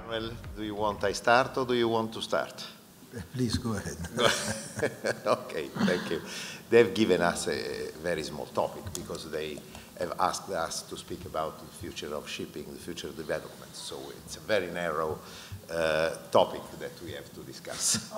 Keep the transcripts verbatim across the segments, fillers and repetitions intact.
Manuel, do you want I start or do you want to start? Please go ahead. Okay, thank you. They've given us a very small topic because they have asked us to speak about the future of shipping, the future of development. So it's a very narrow uh, topic that we have to discuss.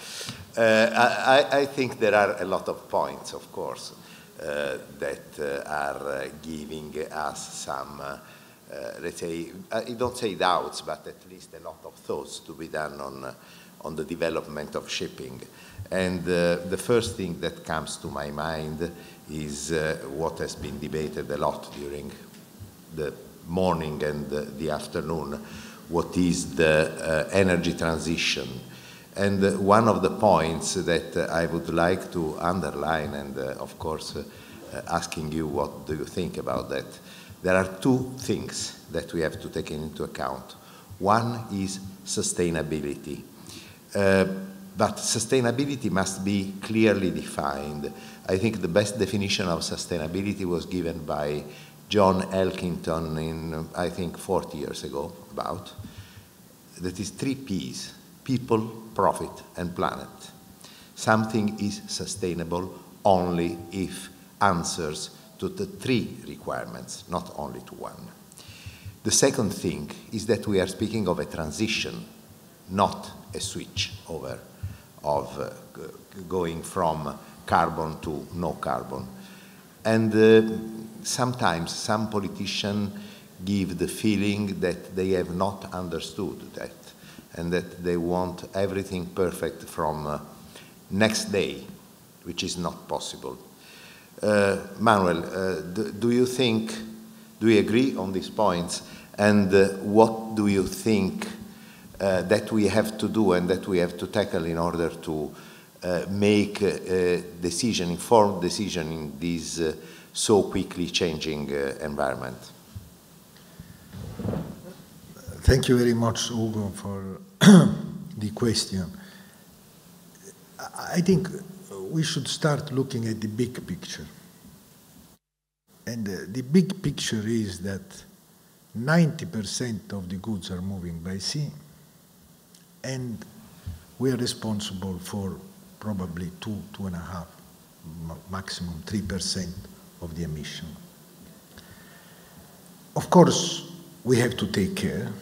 uh, I, I think there are a lot of points, of course, uh, that uh, are uh, giving us some, uh, uh, let's say, I don't say doubts, but at least a lot of thoughts to be done on uh, on the development of shipping. And uh, the first thing that comes to my mind is uh, what has been debated a lot during the morning and the, the afternoon, what is the uh, energy transition. And uh, one of the points that uh, I would like to underline, and uh, of course uh, uh, asking you what do you think about that, there are two things that we have to take into account. One is sustainability. Uh, but sustainability must be clearly defined. I think the best definition of sustainability was given by John Elkington in, I think, forty years ago, about. That is three P's: people, profit, and planet. Something is sustainable only if answers to the three requirements, not only to one. The second thing is that we are speaking of a transition, not a switch over of uh, going from carbon to no carbon. And uh, sometimes some politicians give the feeling that they have not understood that and that they want everything perfect from uh, next day, which is not possible. Uh, Manuel, uh, do, do you think, do you agree on these points? And uh, what do you think Uh, that we have to do and that we have to tackle in order to uh, make a, a decision, informed decision in this uh, so quickly changing uh, environment? Thank you very much, Ugo, for the question. I think we should start looking at the big picture. And uh, the big picture is that ninety percent of the goods are moving by sea, and we are responsible for probably two, two and a half, maximum three percent of the emission. Of course, we have to take care,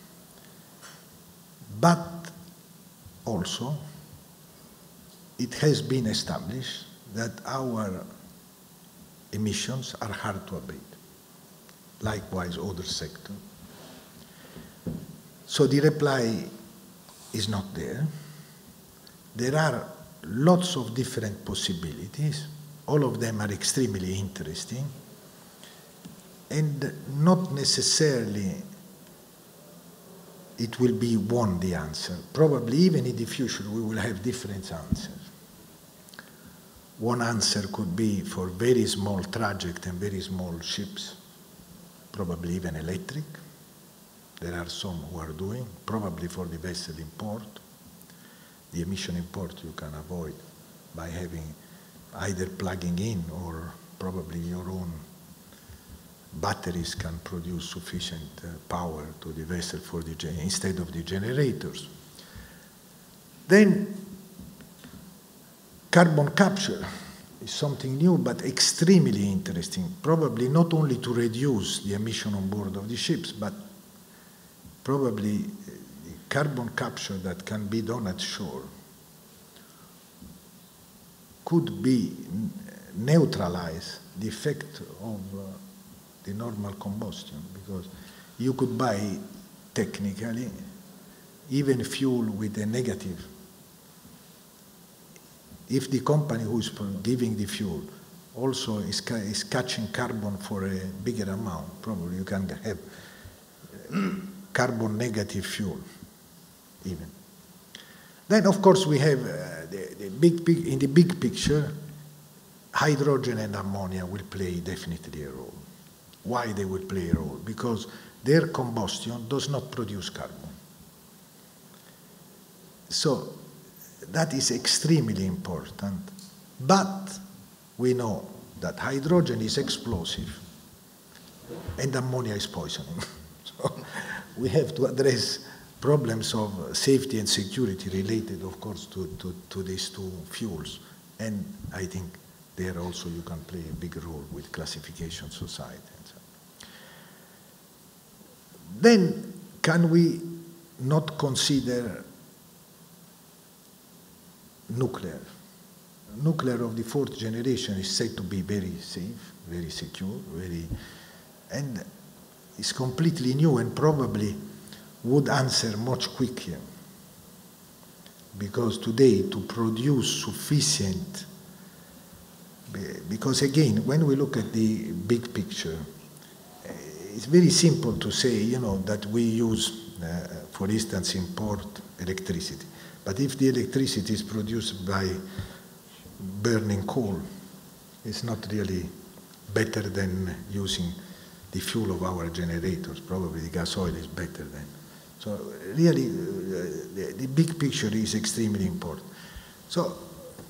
but also it has been established that our emissions are hard to abate, likewise other sectors. So the reply is not there. There are lots of different possibilities. All of them are extremely interesting, and not necessarily it will be one the answer. Probably even in the future we will have different answers. One answer could be for very small traject and very small ships, probably even electric. There are some who are doing, probably for the vessel import. The emission import you can avoid by having either plugging in or probably your own batteries can produce sufficient uh, power to the vessel for the instead of the generators. Then carbon capture is something new but extremely interesting, probably not only to reduce the emission on board of the ships, but probably the carbon capture that can be done at shore could be neutralize the effect of uh, the normal combustion, because you could buy technically even fuel with a negative. If the company who is giving the fuel also is, ca is catching carbon for a bigger amount, probably you can have carbon negative fuel even. Then of course we have uh, the, the big, big, in the big picture, hydrogen and ammonia will play definitely a role. Why they will play a role? Because their combustion does not produce carbon. So that is extremely important, but we know that hydrogen is explosive and ammonia is poisoning. So we have to address problems of safety and security related, of course, to, to, to these two fuels. And I think there also you can play a big role with classification society. And so. Then, can we not consider nuclear? Nuclear of the fourth generation is said to be very safe, very secure, very, and it's completely new and probably would answer much quicker. Because today, to produce sufficient, because again, when we look at the big picture, it's very simple to say, you know, that we use, uh, for instance, import electricity. But if the electricity is produced by burning coal, it's not really better than using the fuel of our generators. Probably the gas oil is better than. So really, uh, the, the big picture is extremely important. So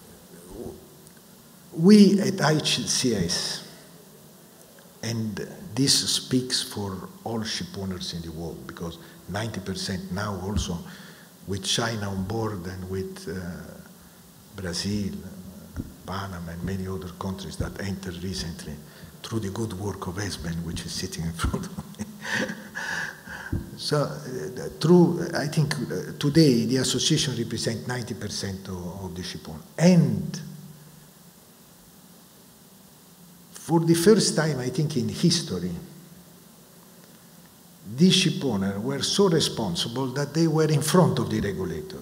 we at I C S, and this speaks for all ship owners in the world, because ninety percent now also with China on board and with uh, Brazil, uh, Panama and many other countries that entered recently through the good work of Esben, which is sitting in front of me. So uh, through, I think uh, today the association represents ninety percent of, of the ship owners. And for the first time, I think in history, these ship owners were so responsible that they were in front of the regulators.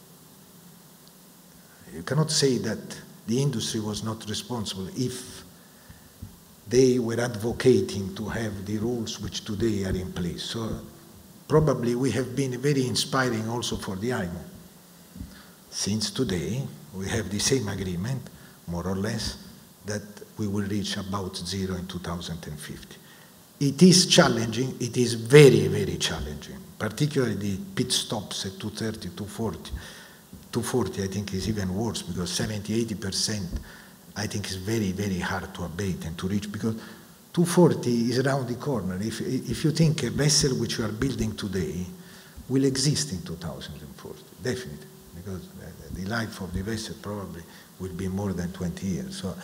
You cannot say that the industry was not responsible if they were advocating to have the rules which today are in place. So probably we have been very inspiring also for the I M O. Since today, we have the same agreement, more or less, that we will reach about zero in two thousand fifty. It is challenging, it is very, very challenging, particularly the pit stops at two thirty, two forty. two forty I think is even worse, because seventy, eighty percent I think is very, very hard to abate and to reach, because two forty is around the corner. If, if you think a vessel which you are building today will exist in two thousand forty, definitely, because the life of the vessel probably will be more than twenty years. So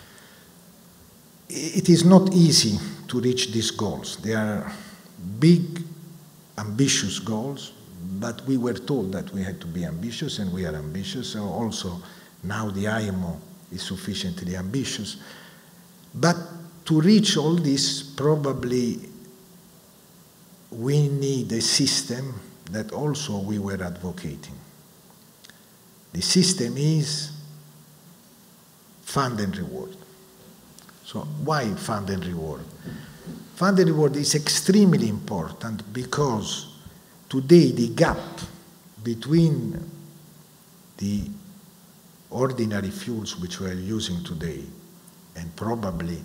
it is not easy to reach these goals. They are big, ambitious goals, but we were told that we had to be ambitious, and we are ambitious. So also now the I M O is sufficiently ambitious. But to reach all this, probably we need a system that also we were advocating. The system is fund and reward. So why fund and reward? Fund and reward is extremely important because today the gap between the ordinary fuels which we are using today and probably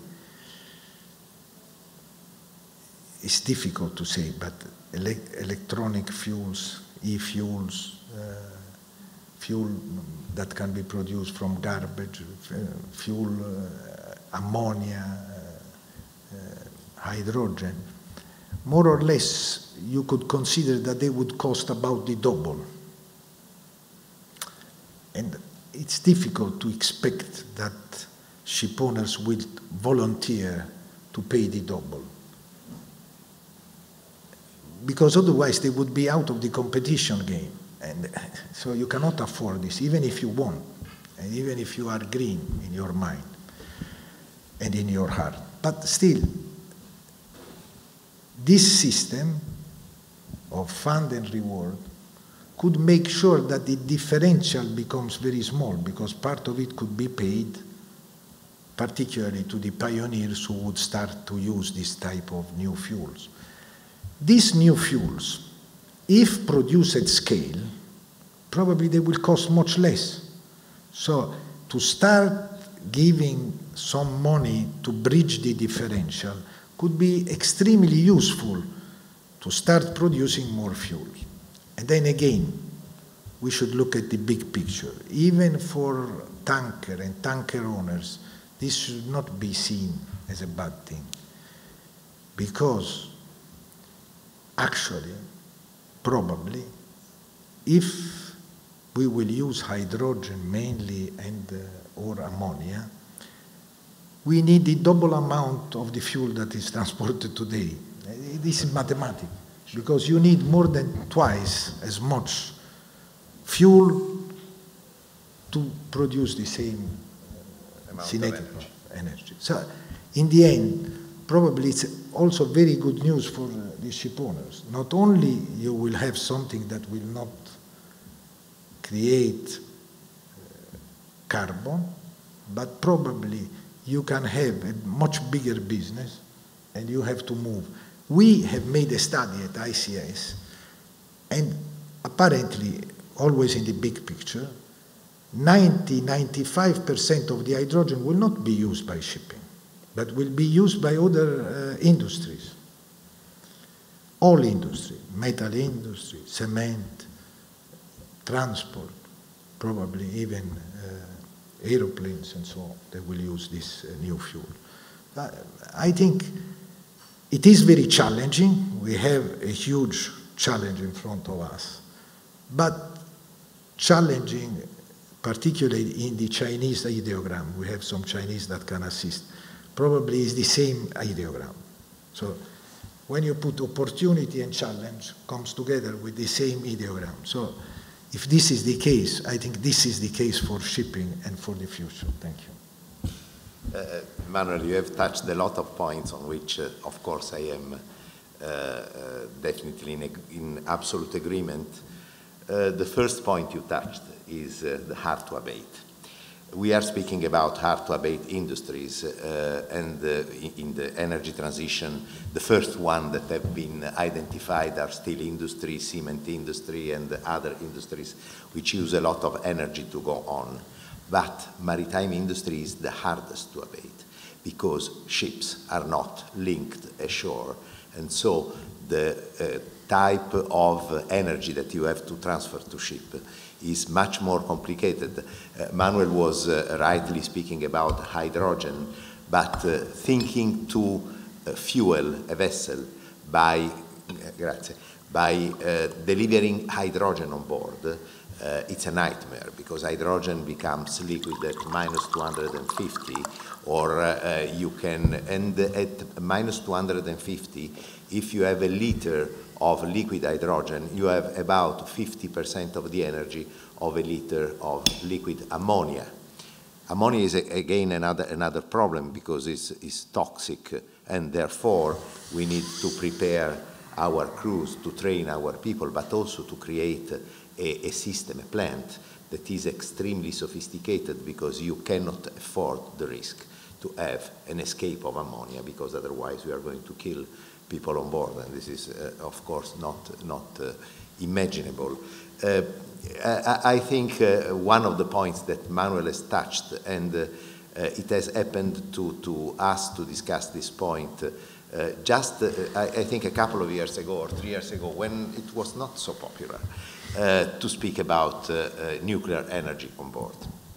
it's difficult to say, but ele electronic fuels, e-fuels, uh, fuel that can be produced from garbage, uh, fuel, uh, ammonia, uh, uh, hydrogen, more or less you could consider that they would cost about the double. And it's difficult to expect that ship owners will volunteer to pay the double, because otherwise they would be out of the competition game. And so you cannot afford this, even if you want, and even if you are green in your mind and in your heart. But still, this system of fund and reward could make sure that the differential becomes very small, because part of it could be paid particularly to the pioneers who would start to use this type of new fuels. These new fuels, if produced at scale, probably they will cost much less. So to start giving some money to bridge the differential could be extremely useful to start producing more fuels. And then again, we should look at the big picture. Even for tanker and tanker owners, this should not be seen as a bad thing, because actually probably, if we will use hydrogen mainly and uh, or ammonia, we need the double amount of the fuel that is transported today. This is mathematics, because you need more than twice as much fuel to produce the same kinetic energy. energy. So, in the end, probably it's also very good news for uh, the ship owners. Not only you will have something that will not create uh, carbon, but probably you can have a much bigger business and you have to move. We have made a study at I C S, and apparently, always in the big picture, ninety, ninety-five percent of the hydrogen will not be used by shipping, but will be used by other uh, industries. All industry, metal industry, cement, transport, probably even uh, aeroplanes and so on, they will use this uh, new fuel. Uh, I think it is very challenging. We have a huge challenge in front of us, but challenging, particularly in the Chinese ideogram. We have some Chinese that can assist. Probably is the same ideogram. So when you put opportunity and challenge comes together with the same ideogram. So if this is the case, I think this is the case for shipping and for the future. Thank you. Uh, Manuel, you have touched a lot of points on which, uh, of course, I am uh, uh, definitely in, in absolute agreement. Uh, the first point you touched is uh, the hard-to-abate. We are speaking about hard-to-abate industries, uh, and uh, in the energy transition, the first one that have been identified are steel industry, cement industry, and other industries which use a lot of energy to go on. But maritime industry is the hardest to abate because ships are not linked ashore, and so the uh, type of energy that you have to transfer to ship is much more complicated. Uh, Manuel was uh, rightly speaking about hydrogen, but uh, thinking to uh, fuel a vessel by, uh, grazie, by uh, delivering hydrogen on board, uh, it's a nightmare because hydrogen becomes liquid at minus two hundred fifty, or uh, you can, and at minus two hundred fifty, if you have a liter of liquid hydrogen, you have about fifty percent of the energy of a liter of liquid ammonia. Ammonia is, again, another, another problem because it's, it's toxic, and therefore we need to prepare our crews, to train our people, but also to create a, a system, a plant that is extremely sophisticated, because you cannot afford the risk to have an escape of ammonia, because otherwise we are going to kill people on board, and this is, uh, of course, not, not uh, imaginable. Uh, I, I think uh, one of the points that Manuel has touched, and uh, uh, it has happened to, to us to discuss this point, uh, just, uh, I, I think, a couple of years ago, or three years ago, when it was not so popular uh, to speak about uh, uh, nuclear energy on board.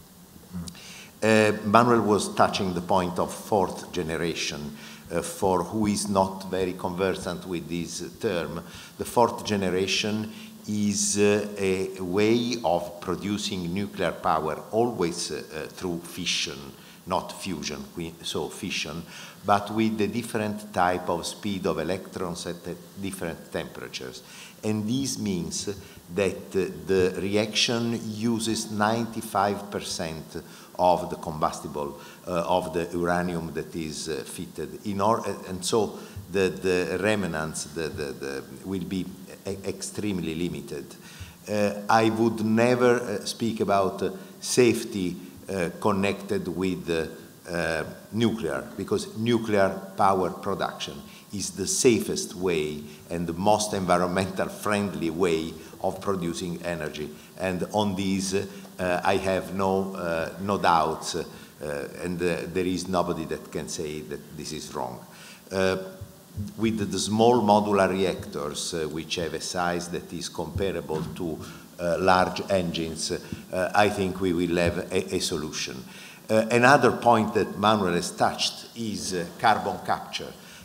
Uh, Manuel was touching the point of fourth generation. Uh, for who is not very conversant with this term, the fourth generation is uh, a way of producing nuclear power, always uh, uh, through fission, not fusion, so fission, but with a different type of speed of electrons at different temperatures. And this means that uh, the reaction uses ninety-five percent of the combustible, uh, of the uranium that is uh, fitted in, or, uh, and so the, the remnants the, the, the will be e extremely limited. Uh, I would never uh, speak about uh, safety uh, connected with uh, uh, nuclear, because nuclear power production is the safest way and the most environmental friendly way of producing energy. And on these, uh, I have no, uh, no doubts, uh, and uh, there is nobody that can say that this is wrong. Uh, with the small modular reactors, uh, which have a size that is comparable to uh, large engines, uh, I think we will have a, a solution. Uh, another point that Manuel has touched is uh, carbon capture.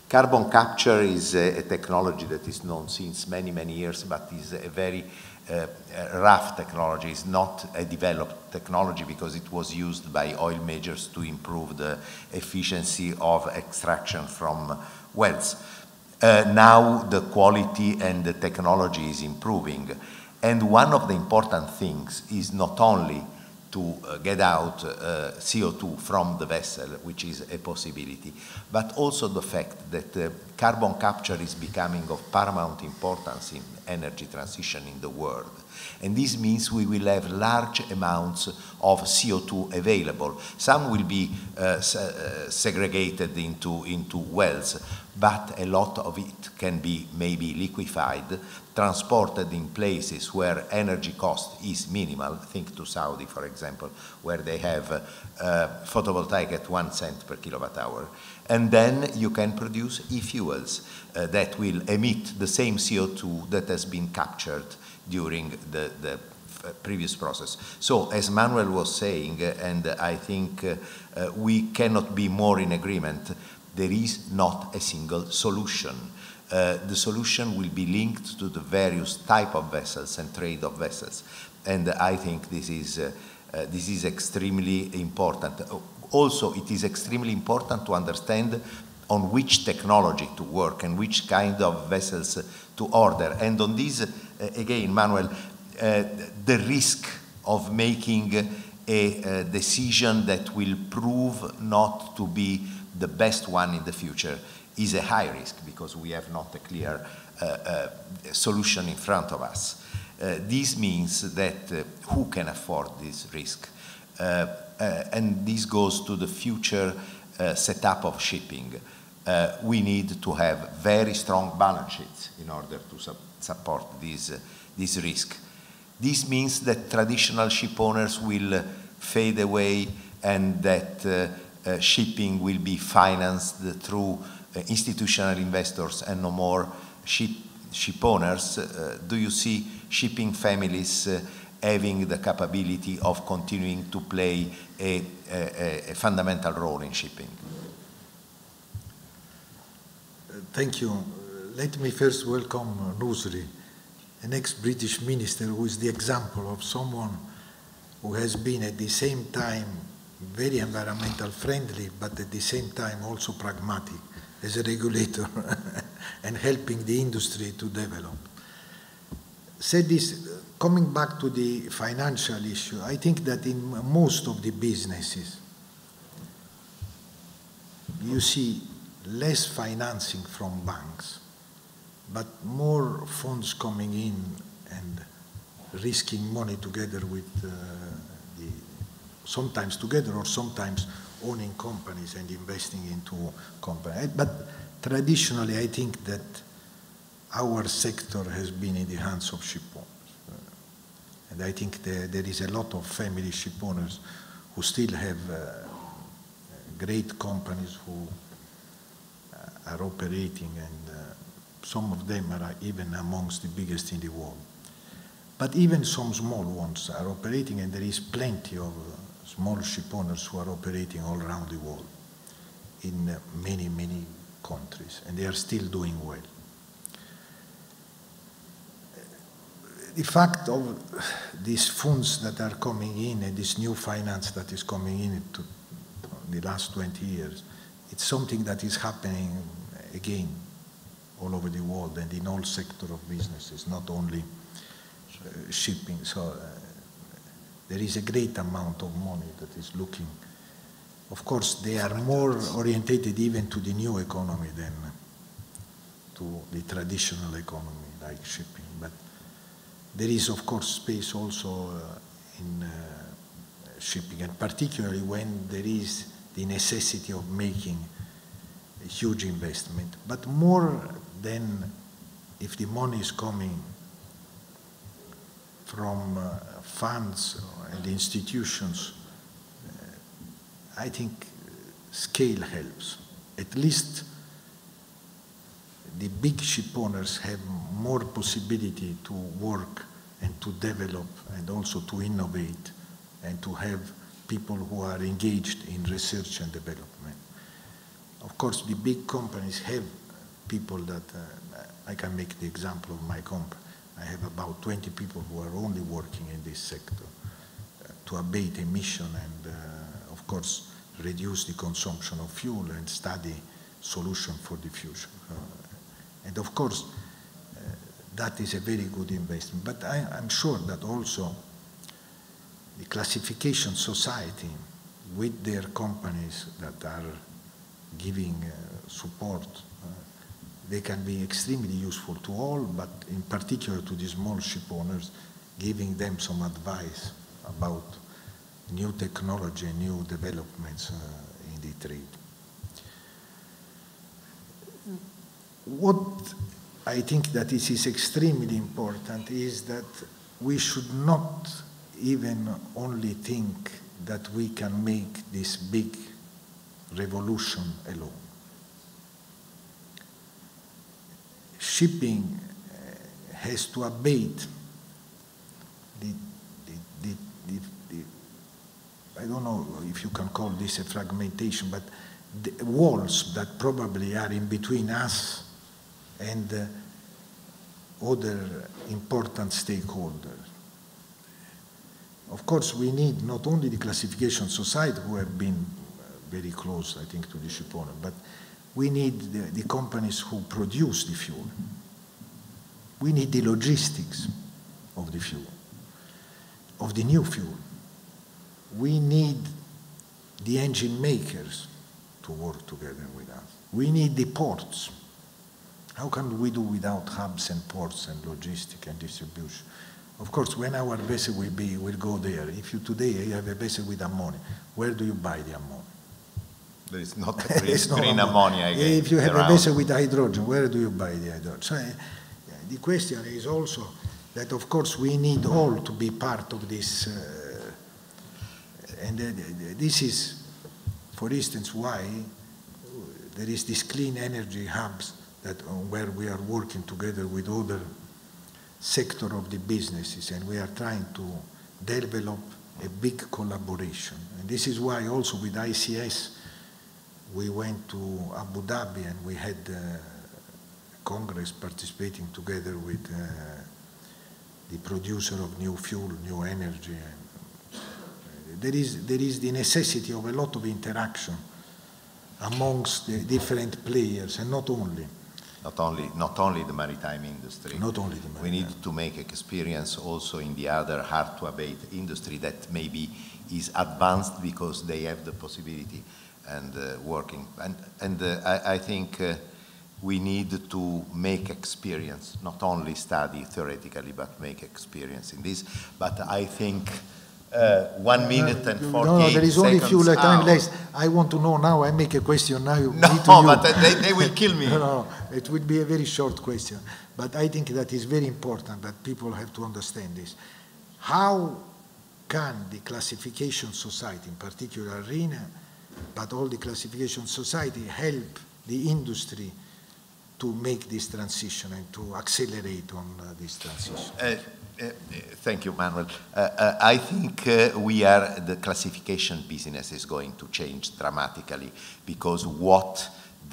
Carbon capture is a, a technology that is known since many, many years, but is a very uh, rough technology. It's not a developed technology because it was used by oil majors to improve the efficiency of extraction from wells. Uh, now the quality and the technology is improving. And one of the important things is not only to uh, get out uh, C O two from the vessel, which is a possibility, but also the fact that uh, carbon capture is becoming of paramount importance in energy transition in the world. And this means we will have large amounts of C O two available. Some will be uh, se uh, segregated into, into wells, but a lot of it can be maybe liquefied, transported in places where energy cost is minimal. Think to Saudi, for example, where they have uh, uh, photovoltaic at one cent per kilowatt hour. And then you can produce e-fuels uh, that will emit the same C O two that has been captured during the, the previous process. So, as Manuel was saying, uh, and I think uh, uh, we cannot be more in agreement, there is not a single solution. Uh, the solution will be linked to the various type of vessels and trade of vessels. And I think this is, uh, uh, this is extremely important. Also, it is extremely important to understand on which technology to work and which kind of vessels to order. And on this, uh, again, Manuel, uh, the risk of making a, a decision that will prove not to be the best one in the future is a high risk because we have not a clear uh, uh, solution in front of us. Uh, this means that uh, who can afford this risk? Uh, uh, and this goes to the future uh, setup of shipping. Uh, we need to have very strong balance sheets in order to su support this, uh, this risk. This means that traditional ship owners will uh, fade away and that uh, uh, shipping will be financed through uh, institutional investors and no more ship, ship owners. Uh, do you see shipping families uh, having the capability of continuing to play a, a, a fundamental role in shipping? Thank you. Let me first welcome Nusri, an ex-British minister who is the example of someone who has been at the same time very environmental friendly, but at the same time also pragmatic as a regulator and helping the industry to develop. Said this, coming back to the financial issue, I think that in most of the businesses, you see less financing from banks, but more funds coming in and risking money together with uh, the, sometimes together or sometimes owning companies and investing into companies. But traditionally, I think that our sector has been in the hands of ship owners. Uh, and I think there, there is a lot of family ship owners who still have uh, great companies who are operating, and uh, some of them are even amongst the biggest in the world. But even some small ones are operating, and there is plenty of uh, small ship owners who are operating all around the world in uh, many, many countries, and they are still doing well. The fact of these funds that are coming in and this new finance that is coming in to the last twenty years, it's something that is happening again all over the world and in all sectors of businesses, not only uh, shipping. So uh, there is a great amount of money that is looking. Of course, they are more orientated even to the new economy than to the traditional economy like shipping. But there is, of course, space also uh, in uh, shipping, and particularly when there is the necessity of making a huge investment. But more than if the money is coming from uh, funds and institutions, uh, I think scale helps. At least the big ship owners have more possibility to work and to develop and also to innovate and to have people who are engaged in research and development. Of course, the big companies have people that, uh, I can make the example of my company. I have about twenty people who are only working in this sector uh, to abate emission and, uh, of course, reduce the consumption of fuel and study solution for the future. Uh, and of course, uh, that is a very good investment. But I, I'm sure that also the classification society with their companies that are giving uh, support, uh, they can be extremely useful to all, but in particular to the small ship owners, giving them some advice about new technology and new developments uh, in the trade. What I think that this is extremely important is that we should not even only think that we can make this big revolution alone. Shipping uh, has to abate the, the, the, the, the, I don't know if you can call this a fragmentation, but the walls that probably are in between us and uh, other important stakeholders. Of course, we need not only the classification society, who have been very close, I think, to the ship owner, but we need the, the companies who produce the fuel. We need the logistics of the fuel, of the new fuel. We need the engine makers to work together with us. We need the ports. How can we do without hubs and ports and logistics and distribution? Of course, when our vessel will be, will go there. If you today you have a vessel with ammonia, where do you buy the ammonia? There is not a green, no green ammonia again. If you have around. a vessel with hydrogen, where do you buy the hydrogen? So uh, the question is also that, of course, we need all to be part of this. Uh, and uh, this is, for instance, why there is this clean energy hubs that uh, where we are working together with other sector of the businesses, and we are trying to develop a big collaboration. And this is why also with I C S we went to Abu Dhabi and we had uh, Congress participating together with uh, the producer of new fuel, new energy. And, uh, there is, there is the necessity of a lot of interaction amongst the different players, and not only. Not only, not only the maritime industry. Not only the maritime. We need to make experience also in the other hard-to-abate industry that maybe is advanced because they have the possibility and uh, working. And, and uh, I, I think uh, we need to make experience, not only study theoretically, but make experience in this. But I think uh, one minute and forty-eight No, no, there is only few seconds time out. less. I want to know now, I make a question now. No, me to you. but they, they will kill me. No, no, it will be a very short question. But I think that is very important that people have to understand this. How can the classification society, in particular ARENA, but all the classification society, help the industry to make this transition and to accelerate on uh, this transition? Uh, uh, thank you, Manuel. Uh, uh, I think uh, we are, the classification business is going to change dramatically, because what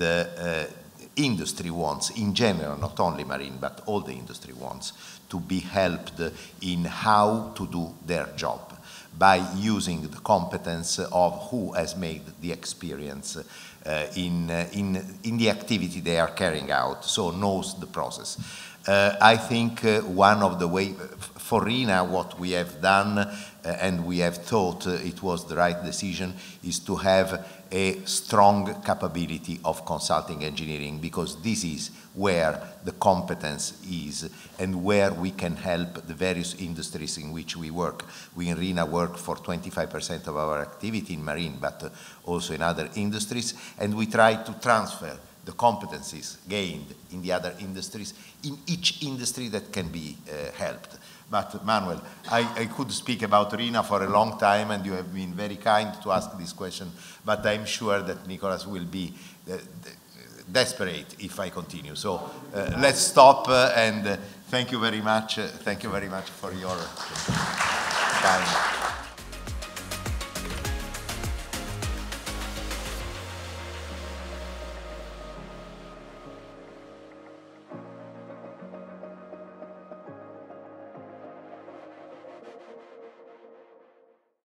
the uh, industry wants in general, not only marine, but all the industry wants to be helped in how to do their job by using the competence of who has made the experience uh, in, uh, in, in the activity they are carrying out, so knows the process. Uh, I think uh, one of the ways, for ARENA, what we have done, uh, and we have thought uh, it was the right decision, is to have a strong capability of consulting engineering, because this is where the competence is and where we can help the various industries in which we work. We in ARENA work for twenty-five percent of our activity in marine, but uh, also in other industries, and we try to transfer the competencies gained in the other industries in each industry that can be uh, helped. But Manuel, I, I could speak about ARENA for a long time, and you have been very kind to ask this question, but I'm sure that Nicholas will be uh, desperate if I continue. So uh, let's stop, uh, and uh, thank you very much. Uh, thank you very much for your time.